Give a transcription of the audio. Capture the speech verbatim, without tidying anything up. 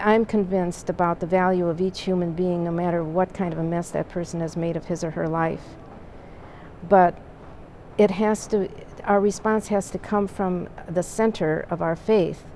I'm convinced about the value of each human being, no matter what kind of a mess that person has made of his or her life. But it has to, our response has to come from the center of our faith,